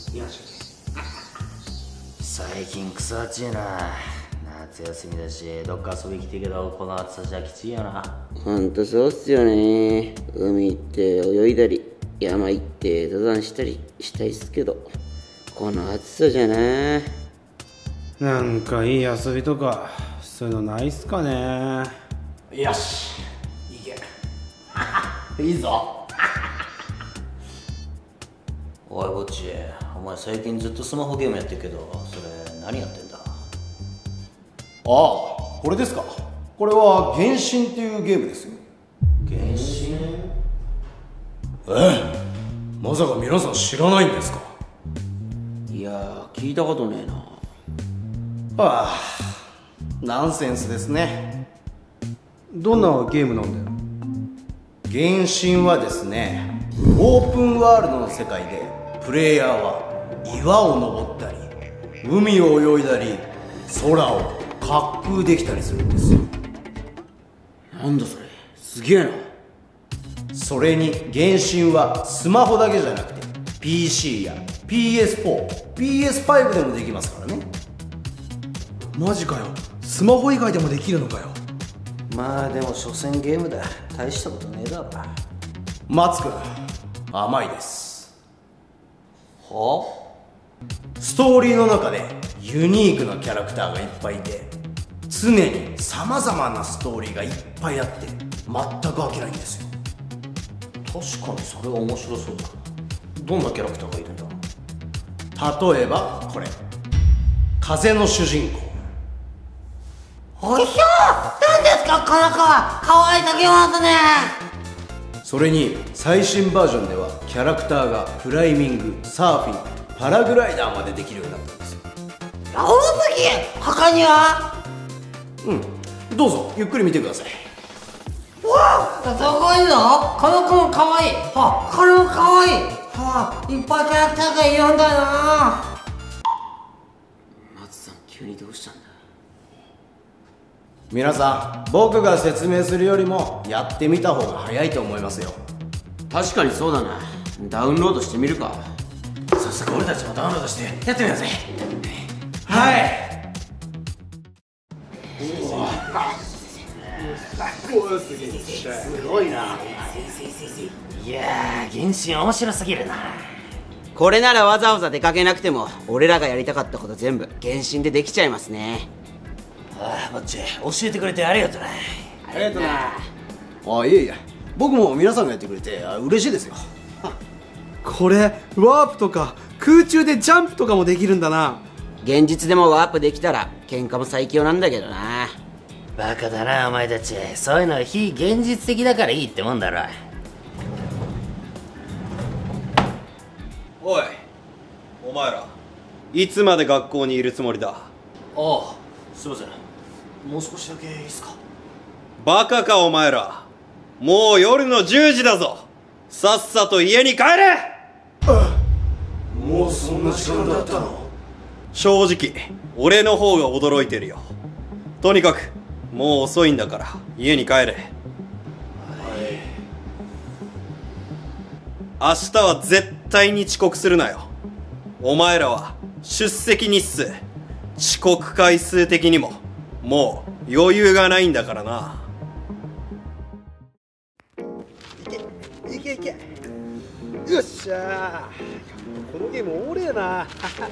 よし。 最近クソ暑いな。夏休みだしどっか遊び来てけど、この暑さじゃきついよな。 ほんとそうっすよね。海行って泳いだり山行って登山したりしたいっすけど、この暑さじゃな。 なんかいい遊びとかそういうのないっすかね。 よし、いけいいぞおいぼっち、お前最近ずっとスマホゲームやってるけど、それ何やってんだ？ ああ、これですか。これは原神っていうゲームですよ。 原神？ まさか皆さん知らないんですか。 いやー、聞いたことねえな。 ああ、ナンセンスですね。 どんなゲームなんだよ。 原神はですね、オープンワールドの世界でプレイヤーは岩を登ったり海を泳いだり空を滑空できたりするんですよ。 なんだそれ、すげえな。 それに原神はスマホだけじゃなくて PC や PS4、PS5 でもできますからね。 マジかよ。スマホ以外でもできるのかよ。 まあでも所詮ゲームだ。大したことねえだろ。 松君、甘いです。 はストーリーの中でユニークなキャラクターがいっぱいいて、常に様々なストーリーがいっぱいあって全く飽きないんですよ。 確かにそれは面白そうだ。どんなキャラクターがいるんだ？ 例えばこれ、風の主人公。 おいしょー、何ですかこの子は。可愛いすぎますね。 それに最新バージョンではキャラクターがクライミング、サーフィン、パラグライダーまでできるようになったんですよ。 ラオウすぎ。他には？ どうぞゆっくり見てください。 わあ、すごいぞ。この子も可愛い。あ、これも可愛い。あ、いっぱいキャラクターがいるんだな。 松さん、急にどうしたんだ。 皆さん、僕が説明するよりもやってみた方が早いと思いますよ。 確かにそうだな。ダウンロードしてみるか。 早速俺たちもダウンロードしてやってみようぜ。 はい。 すごいな。いやー、原神面白すぎるな。 これならわざわざ出かけなくても俺らがやりたかったこと全部原神でできちゃいますね。 ああ、ぼっち、教えてくれてありがとうな。 ありがとうな。いえいえ、僕も皆さんがやってくれて嬉しいですよ。 これワープとか空中でジャンプとかもできるんだな。 現実でもワープできたら喧嘩も最強なんだけどな。 バカだなお前たち。そういうのは非現実的だからいいってもんだろ。 おい、お前らいつまで学校にいるつもりだ？ ああ、すいません。もう少しだけいいっすか？ バカかお前ら。もう夜の10時だぞ。さっさと家に帰れ。 もうそんな時間だったの？ 正直俺の方が驚いてるよ。とにかくもう遅いんだから家に帰れ。明日は絶対に遅刻するなよ。お前らは出席日数、遅刻回数的にももう余裕がないんだからな。 いけいけ。よっしゃー。このゲームおれえな。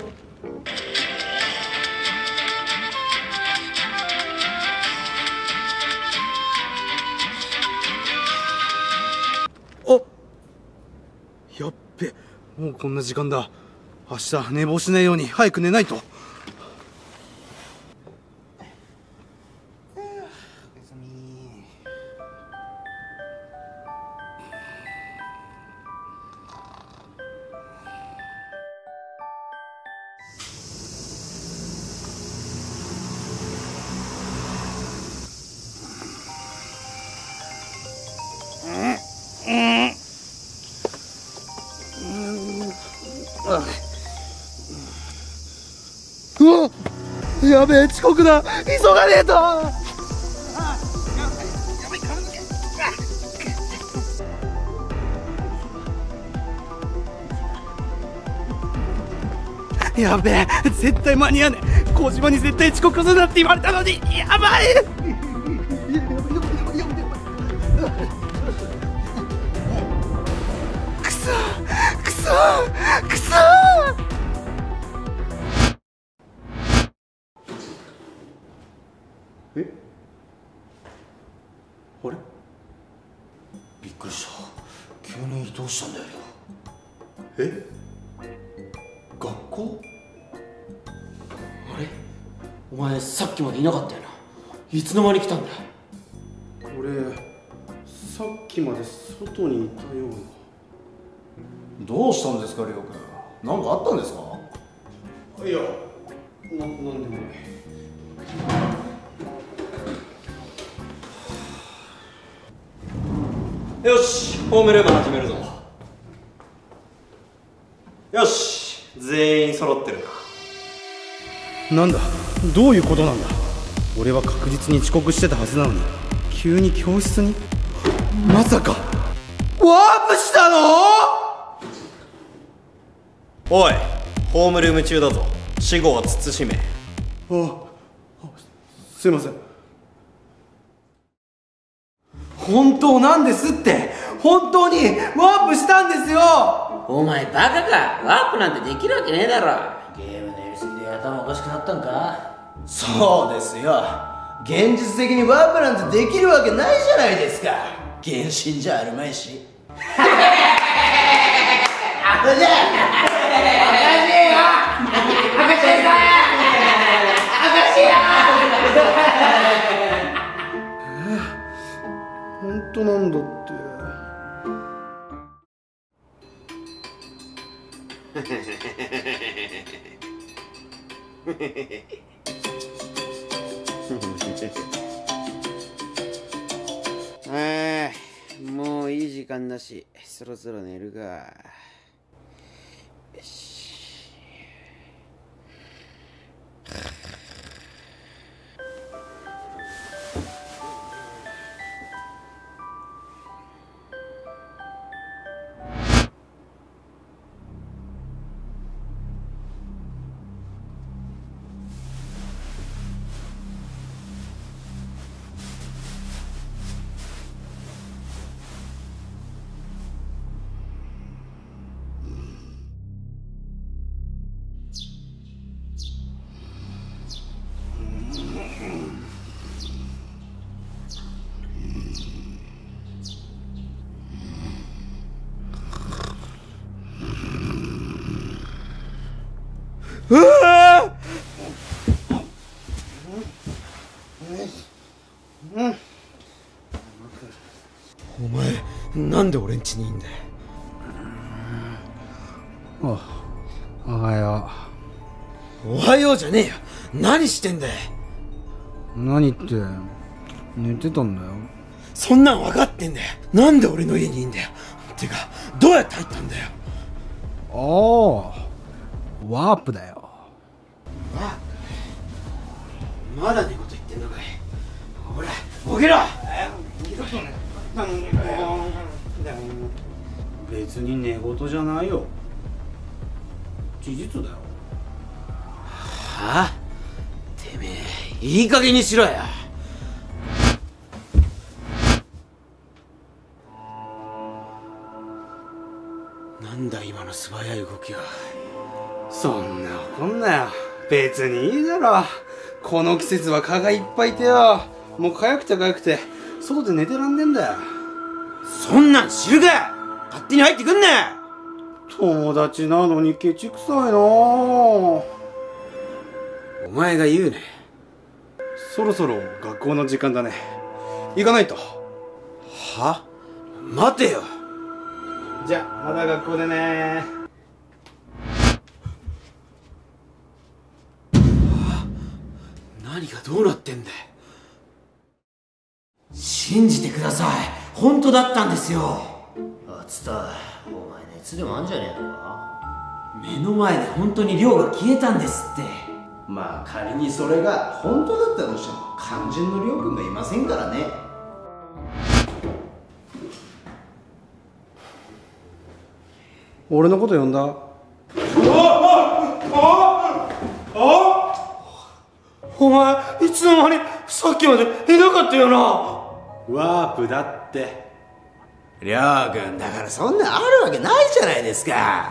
お、やっべ、もうこんな時間だ。明日寝坊しないように早く寝ないと。うわ、やべえ、遅刻だ。急がねえと。 やべえ、絶対間に合わねえ。小島に絶対遅刻するなって言われたのに。やばい。くそくそくそ。 え、あれ、びっくりした。急にどうしたんだよ。え、学校？ あれ、お前さっきまでいなかったよな。いつの間に来たんだ。 俺さっきまで外にいたような。 どうしたんですか、りょうくん。何かあったんですか？ いや、なんでもない。 よし、ホームルーム始めるぞ。よし、全員揃ってるな。 なんだ、どういうことなんだ。俺は確実に遅刻してたはずなのに、急に教室に。まさかワープしたの？ おい、ホームルーム中だぞ。死後は慎め。 すいません。 本当なんですって。本当にワープしたんですよ。 お前バカか。ワープなんてできるわけねえだろ。 ゲームのやりすぎで頭おかしくなったんか？ そうですよ。現実的にワープなんてできるわけないじゃないですか。原神じゃあるまいし。 本当なんだって。 もういい時間だし、そろそろ寝るか。よし。 お前なんで俺ん家にいんだよ。 おはよおはようじゃねえよ。何してんだよ。 う。何って寝てたんだよ。 そんなん分かってんだよ。なんで俺の家にいんだよ。てかどうやって入ったんだよ。 ああ、ワープだよ。 まだ寝言言ってんのかい。ほら起きろ。 別に寝言じゃないよ。事実だよ。 はあ、てめえいい加減にしろよ。なんだ今の素早い動きは。 そんな怒んなよ。別にいいだろ。この季節は蚊がいっぱいいてよ。もう痒くて痒くて外で寝てらんねえんだよ。 そんなん知るか。勝手に入ってくんな。 友達なのにケチくさいな。お前が言うね。 そろそろ学校の時間だね。行かないと。 は？待てよ。 じゃあまた学校でね。 何がどうなってんだよ。信じてください。本当だったんですよ。 あつた、お前熱でもあんじゃねえのか？ 目の前で本当に亮が消えたんですって。 まあ仮にそれが本当だったとしても肝心のりょうくんがいませんからね。 俺のこと呼んだ？ おお前いつの間にさっきまでいなかったよな。 ワープだって。 りょうくん、だからそんなんあるわけないじゃないですか。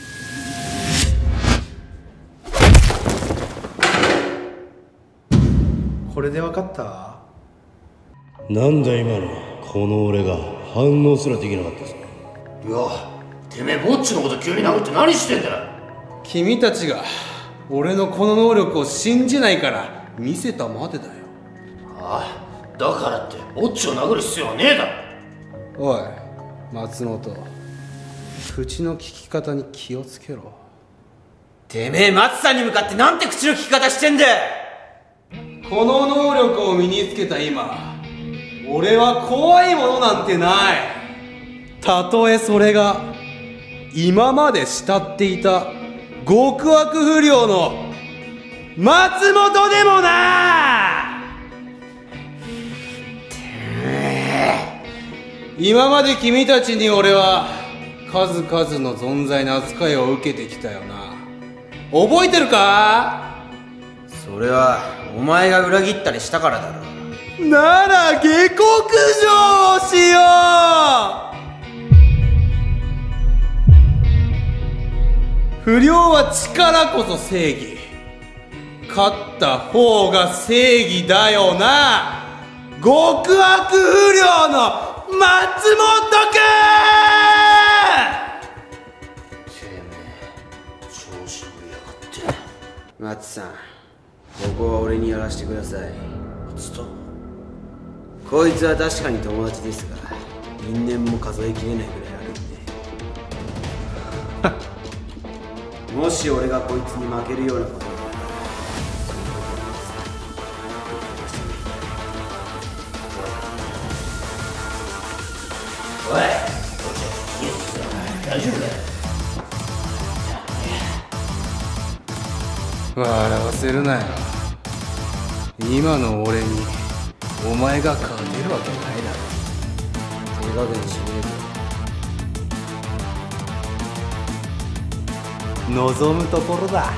これで分かった？ なんだ今の、この俺が反応すらできなかったぞ。 いや、てめえぼっちのこと急に殴って何してんだよ。 君たちが俺のこの能力を信じないから見せたまでだよ。 ああ、だからってぼっちを殴る必要はねえだろ。 おい松本、口の利き方に気をつけろ。 てめえ松さんに向かってなんて口の利き方してんだよ。 この能力を身につけた今、俺は怖いものなんてない。たとえそれが今まで慕っていた極悪不良の松本でもな。今まで君たちに俺は数々の存在の扱いを受けてきたよな。覚えてるか？ それはお前が裏切ったりしたからだろ。 なら下克上をしよう。不良は力こそ正義。勝った方が正義だよな。極悪不良の松本くん。 調子乗りやがって。 松さん、ここは俺にやらせてください。 松とこいつは確かに友達ですが、因縁も数えきれないぐらいあるんでもし俺がこいつに負けるようなことがおい、大丈夫だよ。 笑わせるなよ。今の俺にお前が勝てるわけないだろ。 手加減しねえぞ。 望むところだ。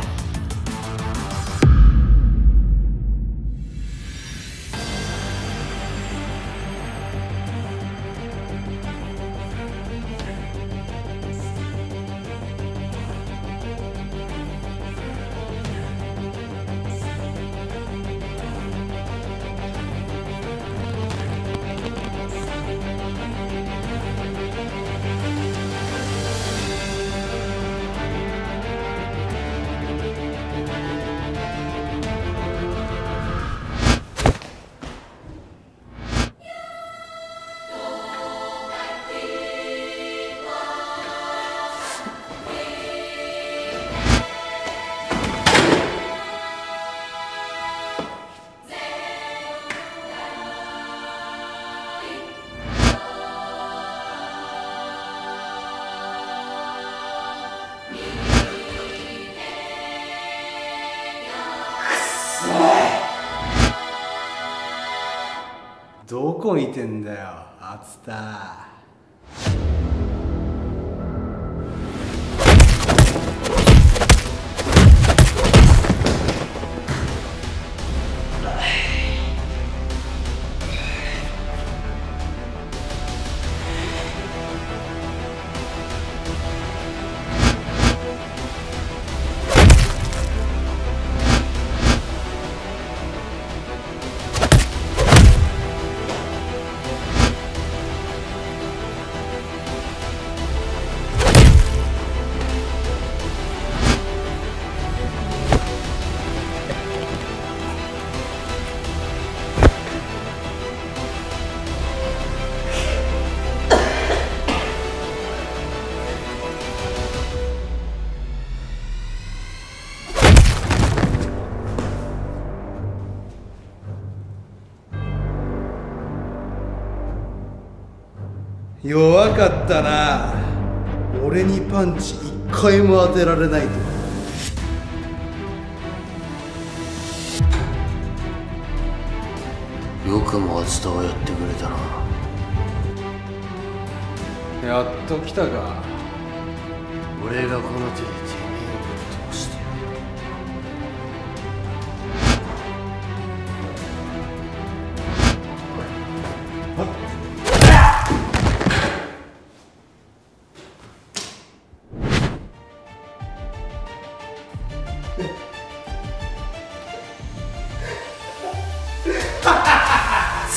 どこ見てんだよ、熱田。弱かったな。俺にパンチ一回も当てられないとは。 よくも松田をやってくれたな。 やっと来たか。 俺がこの手でてめえをぶっ飛ばしてやる。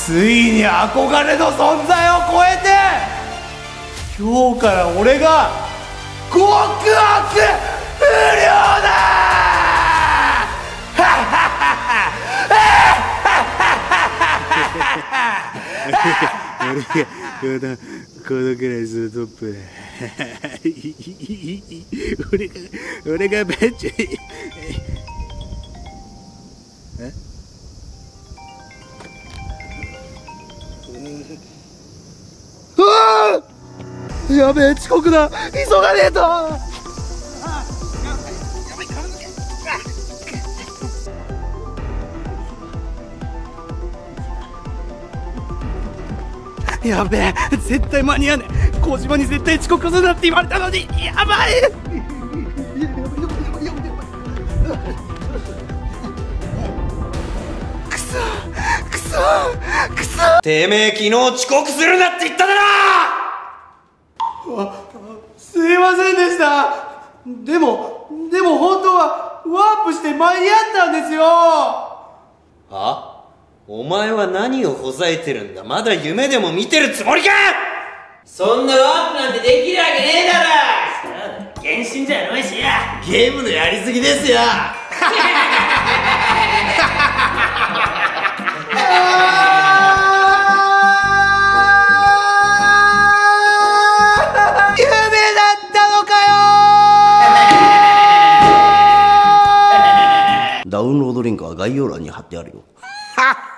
ついに憧れの存在を超えて今日から俺が極悪不良だ俺がこのクラスのトップだ俺がベンチにやべえ遅刻だ急がねえとやべえ絶対間に合わねえ小島に絶対遅刻するなって言われたのにやばいくそてめえ昨日遅刻するなって言っただろ。 すいませんでした。でも本当はワープして間に合ったんですよ。 あ？お前は何をほざいてるんだ。まだ夢でも見てるつもりか。 そんなワープなんてできるわけねえだろ。原神じゃないしや。 ゲームのやりすぎですよ。ダウンロードリンクは概要欄に貼ってあるよ。